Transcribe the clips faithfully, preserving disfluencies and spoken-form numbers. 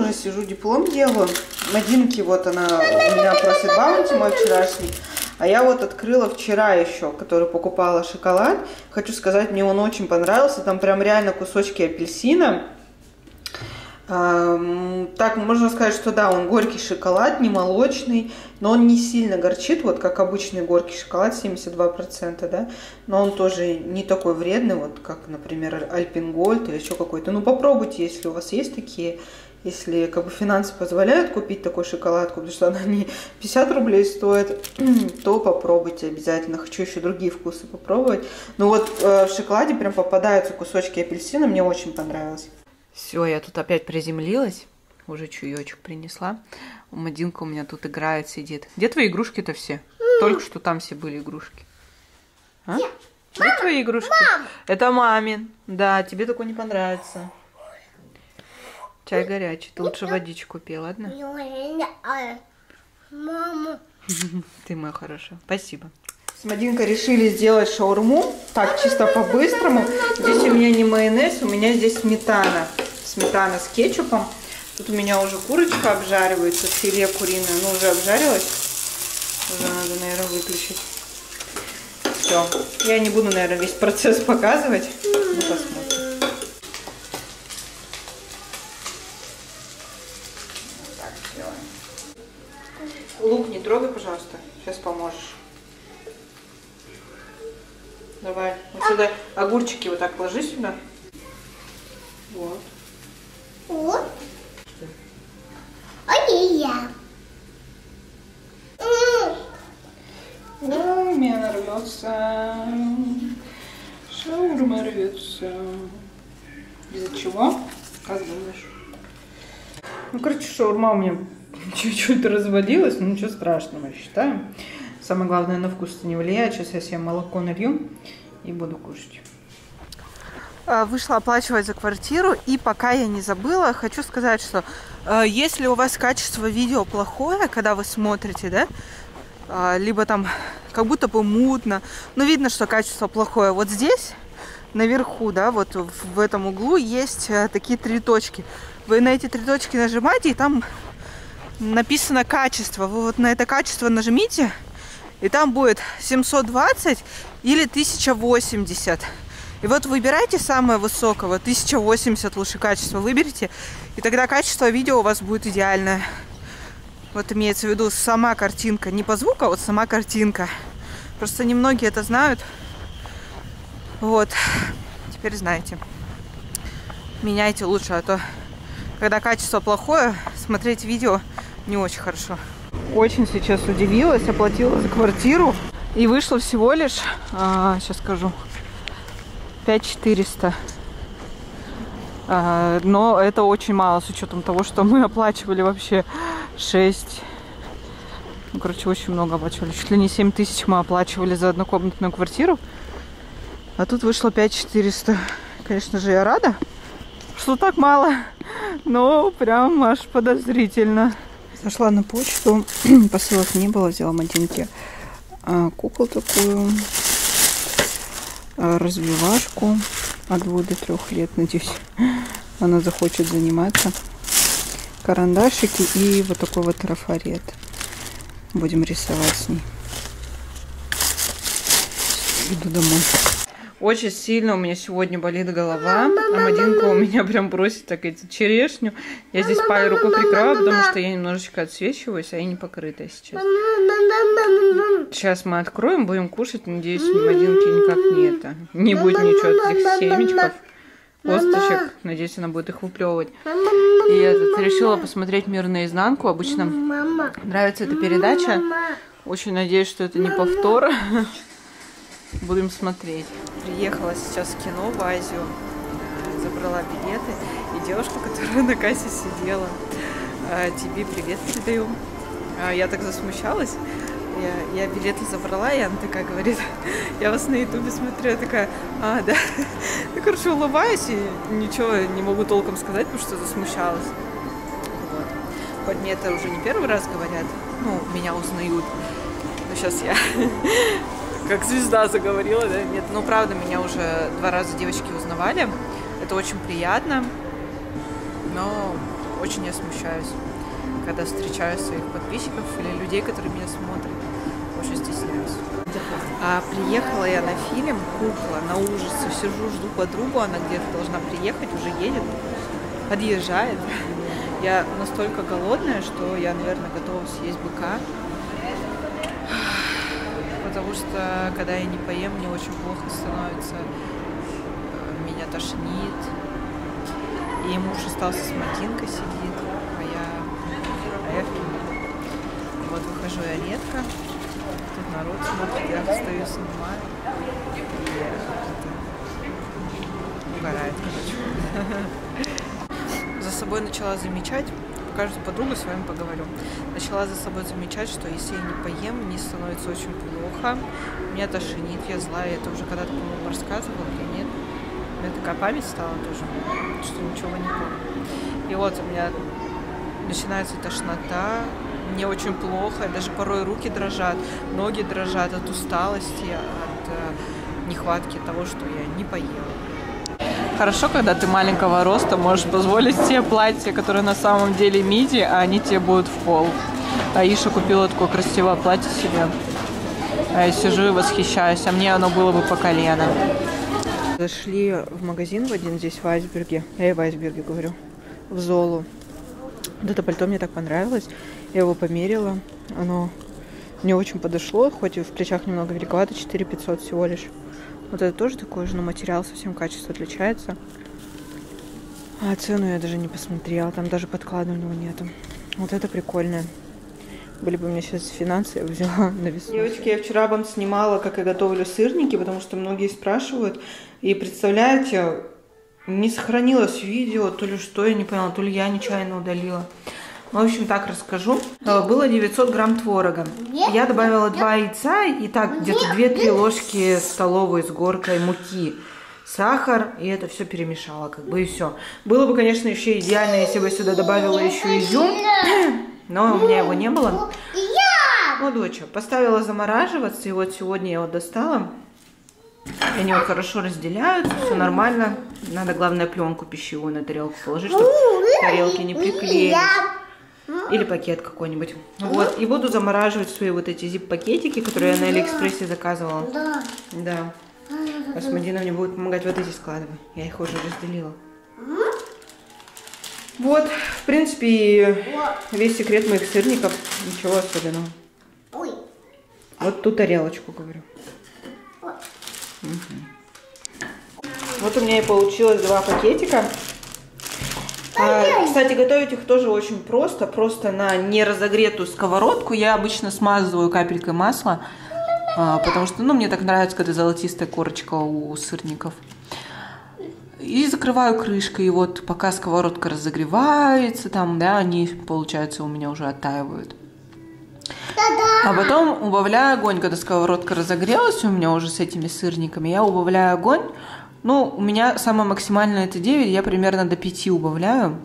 уже сижу, диплом делаю. Мадинки, вот она у меня просит баунти мой вчерашний. А я вот открыла вчера еще, который покупала шоколад. Хочу сказать, мне он очень понравился. Там прям реально кусочки апельсина. Так, можно сказать, что да, он горький шоколад, не молочный, но он не сильно горчит, вот как обычный горький шоколад, семьдесят два процента, да, но он тоже не такой вредный, вот как, например, Альпенгольд или еще какой-то. Ну, попробуйте, если у вас есть такие, если как бы финансы позволяют купить такую шоколадку, потому что она не пятьдесят рублей стоит, то попробуйте обязательно. Хочу еще другие вкусы попробовать. Ну вот в шоколаде прям попадаются кусочки апельсина, мне очень понравилось. Все, я тут опять приземлилась, уже чаечек принесла. Мадинка у меня тут играет, сидит. Где твои игрушки-то все? Только что там все были игрушки. А? Где твои игрушки? Мам! Это мамин. Да, тебе такой не понравится. Чай горячий. Ты лучше водичку пей, ладно? Мама. Ты моя хорошая. Спасибо. С Мадинкой решили сделать шаурму. Так, чисто по-быстрому. Здесь у меня не майонез, у меня здесь сметана. Сметана с кетчупом. Тут у меня уже курочка обжаривается, филе куриное. Ну, уже обжарилась. Уже надо, наверное, выключить. Все. Я не буду, наверное, весь процесс показывать. Ну, посмотрим. Так, делаем. Лук не трогай, пожалуйста. Сейчас поможешь. Давай. Вот сюда огурчики вот так ложи сюда. Вот. Вот. А не я. Ой, у меня рвется. Шаурма рвется. Из-за чего? Как думаешь? Ну, короче, шаурма у меня чуть-чуть разводилась, но ничего страшного, считаю. Самое главное, на вкус не влияет. Сейчас я себе молоко налью и буду кушать. Вышла оплачивать за квартиру, и пока я не забыла, хочу сказать, что э, если у вас качество видео плохое, когда вы смотрите, да, э, либо там как будто бы мутно, но видно, что качество плохое. Вот здесь, наверху, да, вот в, в этом углу есть э, такие три точки. Вы на эти три точки нажимаете, и там написано качество. Вы вот на это качество нажмите, и там будет семьсот двадцать или тысяча восемьдесят. И вот выбирайте самое высокое, вот тысяча восемьдесят лучше качество выберите, и тогда качество видео у вас будет идеальное. Вот имеется в виду сама картинка, не по звуку, а вот сама картинка. Просто немногие это знают. Вот, теперь знаете. Меняйте лучше, а то, когда качество плохое, смотреть видео не очень хорошо. Очень сейчас удивилась, оплатила за квартиру, и вышло всего лишь, а, сейчас скажу, пять тысяч четыреста. А, но это очень мало с учетом того, что мы оплачивали вообще шесть. Ну, короче, очень много оплачивали. Чуть ли не семь тысяч мы оплачивали за однокомнатную квартиру. А тут вышло пять тысяч четыреста. Конечно же, я рада, что так мало. Но прям аж подозрительно. Зашла на почту. Посылок не было. Взяла Мадинке а, куклу такую. Развивашку от двух до трех лет, надеюсь, она захочет заниматься. Карандашики и вот такой вот трафарет. Будем рисовать с ней. Иду домой. Очень сильно у меня сегодня болит голова, а Мадинка у меня прям просит так эти черешню. Я здесь палец рукой прикрываю, потому что я немножечко отсвечиваюсь, а я не покрытая сейчас. Сейчас мы откроем, будем кушать. Надеюсь, Мадинке никак не это. Не будет ничего от этих семечков, косточек. Надеюсь, она будет их выплевывать. И я тут решила посмотреть «Мир наизнанку». Обычно нравится эта передача. Очень надеюсь, что это не повтор. Будем смотреть. Приехала сейчас в кино в Азию, забрала билеты, и девушка, которая на кассе сидела, тебе привет передаю. Я так засмущалась, я, я билеты забрала, и она такая говорит, я вас на ютубе смотрю, я такая, а, да. Я, короче, улыбаюсь и ничего не могу толком сказать, потому что засмущалась. Вот. Хоть мне это уже не первый раз говорят, ну, меня узнают, но сейчас я... как звезда заговорила, да? Нет, ну правда, меня уже два раза девочки узнавали. Это очень приятно. Но очень я смущаюсь, когда встречаю своих подписчиков или людей, которые меня смотрят. Очень стесняюсь. А приехала я на фильм «Кукла» на ужасы. Сижу, жду подругу, она где-то должна приехать, уже едет, подъезжает. Я настолько голодная, что я, наверное, готова съесть быка. Потому что, когда я не поем, мне очень плохо становится. Меня тошнит. И муж остался с Матинкой сидит, а я, а я в кино. Вот выхожу я редко. Тут народ смотрит, я стою, снимаю. И это угорает, короче. За собой начала замечать, каждую подругу с вами поговорю. Начала за собой замечать, что если я не поем, мне становится очень плохо. Меня тошнит, я злая. Это уже когда-то, по-моему, рассказывала или нет. У меня такая память стала тоже, что ничего не помню. И вот у меня начинается тошнота, мне очень плохо, даже порой руки дрожат, ноги дрожат от усталости, от э, нехватки того, что я не поела. Хорошо, когда ты маленького роста, можешь позволить себе платье, которое на самом деле миди, а они тебе будут в пол. Аиша купила такое красивое платье себе. А я сижу и восхищаюсь, а мне оно было бы по колено. Зашли в магазин в один здесь, в Айсберге. Я и в Айсберге говорю. В Золу. Вот это пальто мне так понравилось. Я его померила. Оно мне очень подошло, хоть и в плечах немного великовато, четыре тысячи пятьсот всего лишь. Вот это тоже такой же, но материал совсем качество отличается. А цену я даже не посмотрела. Там даже подклада у него нету. Вот это прикольное. Были бы у меня сейчас финансы, я бы взяла на весну. Девочки, я вчера вам снимала, как я готовлю сырники, потому что многие спрашивают. И представляете, не сохранилось видео, то ли что, я не поняла, то ли я нечаянно удалила. В общем, так расскажу. Было девятьсот грамм творога. Я добавила два яйца и так где-то две-три ложки столовой с горкой муки. Сахар, и это все перемешала, как бы, и все. Было бы, конечно, еще идеально, если бы сюда добавила еще изюм. Но у меня его не было. Вот, доча, поставила замораживаться, и вот сегодня я его достала. Они вот хорошо разделяются, все нормально. Надо, главное, пленку пищевую на тарелку положить, чтобы тарелки не приклеились. Или пакет какой-нибудь. Вот, и буду замораживать свои вот эти зип-пакетики, которые я на Алиэкспрессе заказывала. Да. Да. А Смадина мне будет помогать вот эти складывать. Я их уже разделила. Вот, в принципе, весь секрет моих сырников. Ничего особенного. Ой. Вот ту тарелочку, говорю. Угу. Вот у меня и получилось два пакетика. А, кстати, готовить их тоже очень просто. Просто на неразогретую сковородку я обычно смазываю капелькой масла. А, потому что, ну, мне так нравится, когда золотистая корочка у сырников. И закрываю крышкой, и вот пока сковородка разогревается, там, да, они, получается, у меня уже оттаивают. А потом убавляю огонь, когда сковородка разогрелась у меня уже с этими сырниками, я убавляю огонь. Ну, у меня самое максимальное это девять, я примерно до пяти убавляю.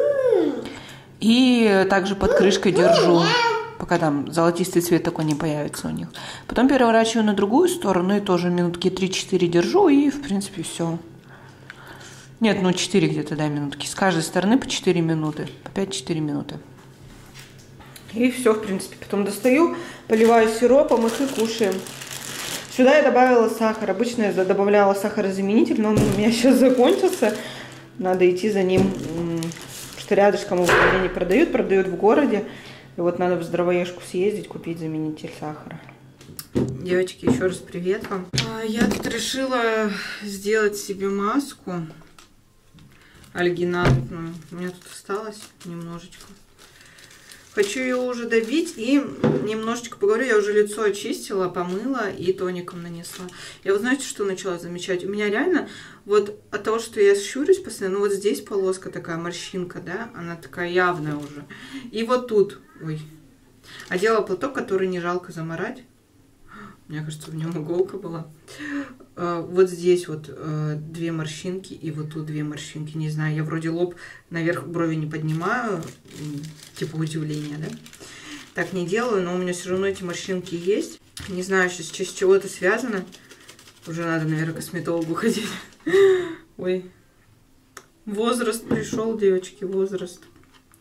И также под крышкой держу, пока там золотистый цвет такой не появится у них. Потом переворачиваю на другую сторону и тоже минутки три-четыре держу, и, в принципе, все. Нет, ну четыре где-то, да, минутки. С каждой стороны по четыре минуты. По пять-четыре минуты. И все, в принципе. Потом достаю, поливаю сиропом их и кушаем. Сюда я добавила сахар. Обычно я добавляла сахарозаменитель, но он у меня сейчас закончился. Надо идти за ним. Что рядышком его не продают, продают в городе. И вот надо в Здравоежку съездить, купить заменитель сахара. Девочки, еще раз привет вам. Я тут решила сделать себе маску альгинатную. У меня тут осталось немножечко. Хочу ее уже добить и немножечко поговорю. Я уже лицо очистила, помыла и тоником нанесла. Я вот знаете, что начала замечать? У меня реально вот от того, что я щурюсь постоянно, ну вот здесь полоска такая, морщинка, да, она такая явная уже. И вот тут, ой, одела платок, который не жалко замарать. Мне кажется, в нем иголка была. Вот здесь вот две морщинки и вот тут две морщинки. Не знаю, я вроде лоб наверх брови не поднимаю, типа удивления, да? Так не делаю, но у меня все равно эти морщинки есть. Не знаю, сейчас с чего это связано. Уже надо, наверное, к косметологу ходить. Ой. Возраст пришел, девочки, возраст.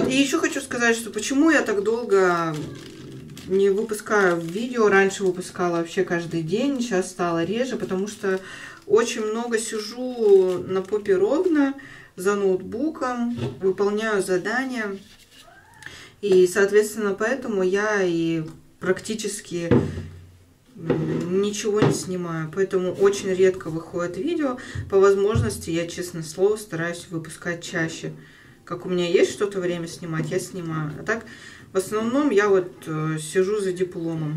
Вот, и еще хочу сказать, что почему я так долго не выпускаю видео. Раньше выпускала вообще каждый день, сейчас стало реже, потому что очень много сижу на попе ровно за ноутбуком, выполняю задания. И, соответственно, поэтому я и практически ничего не снимаю. Поэтому очень редко выходит видео. По возможности я, честное слово, стараюсь выпускать чаще. Как у меня есть что-то время снимать, я снимаю. А так, в основном, я вот э, сижу за дипломом.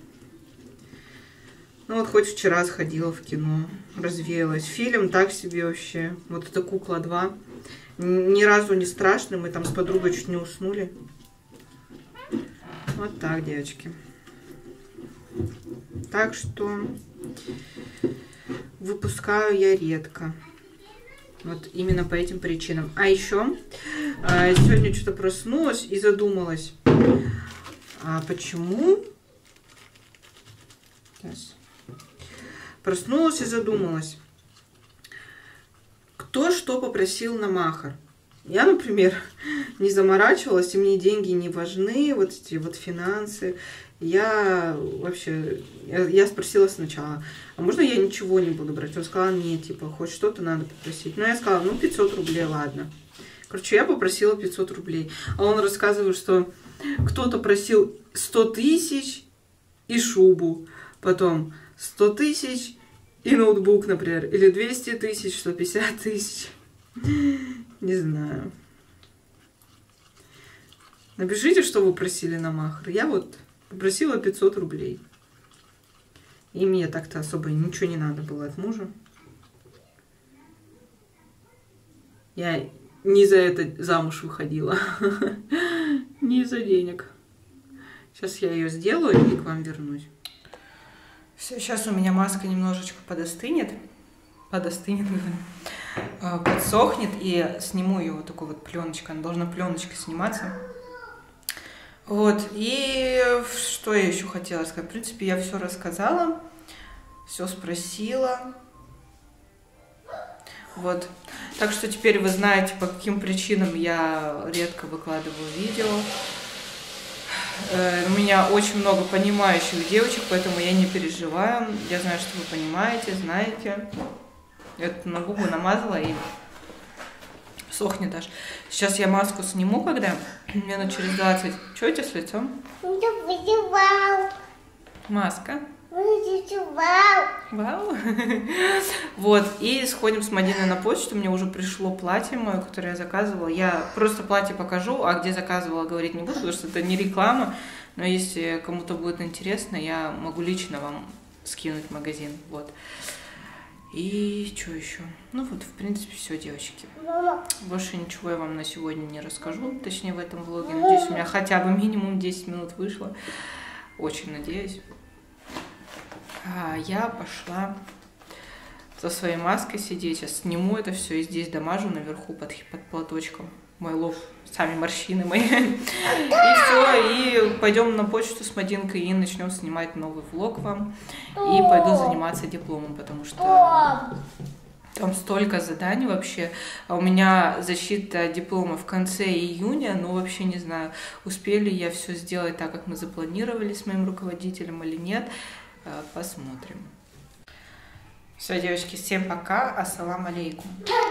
Ну вот хоть вчера сходила в кино, развеялась. Фильм так себе вообще. Вот это «Кукла два». Ни разу не страшный, мы там с подругой чуть не уснули. Вот так, девочки. Так что выпускаю я редко. Вот именно по этим причинам. А еще э, сегодня что-то проснулась и задумалась. А почему? Сейчас. Проснулась и задумалась. Кто что попросил на махр? Я, например, не заморачивалась, и мне деньги не важны, вот эти вот финансы. Я вообще, я, я спросила сначала, а можно я ничего не буду брать? Он сказал, нет, типа, хоть что-то надо попросить. Ну, я сказала, ну, пятьсот рублей, ладно. Короче, я попросила пятьсот рублей. А он рассказывает, что кто-то просил сто тысяч и шубу, потом сто тысяч и ноутбук, например, или двести тысяч, сто пятьдесят тысяч. Не знаю. Напишите, что вы просили на махр. Я вот попросила пятьсот рублей. И мне так-то особо ничего не надо было от мужа. Я не за это замуж выходила. Не из-за денег. Сейчас я ее сделаю и к вам вернусь. Все, сейчас у меня маска немножечко подостынет. Подостынет, подсохнет. И сниму ее вот такой вот пленочкой. Она должна пленочкой сниматься. Вот, и что я еще хотела сказать? В принципе, я все рассказала, все спросила. Вот. Так что теперь вы знаете, по каким причинам я редко выкладываю видео. У меня очень много понимающих девочек, поэтому я не переживаю. Я знаю, что вы понимаете, знаете. Я это на губы намазала и сохнет аж. Сейчас я маску сниму, когда минут через двадцать. Что у тебя с лицом? Маска. Вау. Вот, и сходим с Мадиной на почту. Мне уже пришло платье мое, которое я заказывала. Я просто платье покажу, а где заказывала, говорить не буду, потому что это не реклама. Но если кому-то будет интересно, я могу лично вам скинуть в магазин. Вот. И что еще? Ну вот, в принципе, все, девочки. Больше ничего я вам на сегодня не расскажу, точнее в этом влоге. Надеюсь, у меня хотя бы минимум десять минут вышло. Очень надеюсь. А я пошла со своей маской сидеть. Сейчас сниму это все и здесь дамажу наверху под, под платочком. Мой лоб, сами морщины мои. И все, и пойдем на почту с Мадинкой и начнем снимать новый влог вам. И пойду заниматься дипломом, потому что там столько заданий вообще. А у меня защита диплома в конце июня, но вообще не знаю, успели я все сделать так, как мы запланировали с моим руководителем или нет. Посмотрим. Все, девочки, всем пока. Ассалам алейкум.